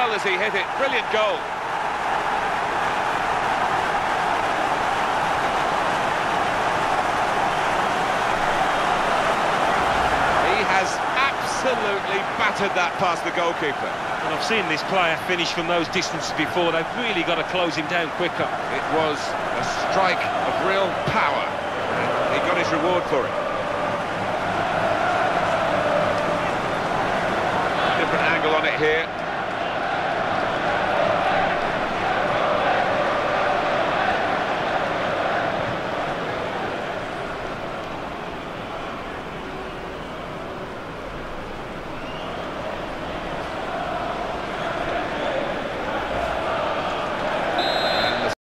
well as he hit it. Brilliant goal. He has absolutely battered that past the goalkeeper. And I've seen this player finish from those distances before. They've really got to close him down quicker. It was a strike of real power. He got his reward for it. Different angle on it here.